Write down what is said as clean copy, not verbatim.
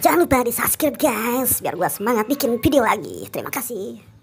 Jangan lupa di subscribe guys, biar gua semangat bikin video lagi. Terima kasih.